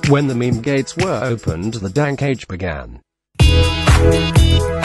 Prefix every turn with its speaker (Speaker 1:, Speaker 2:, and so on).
Speaker 1: When the meme gates were opened, the dank age began.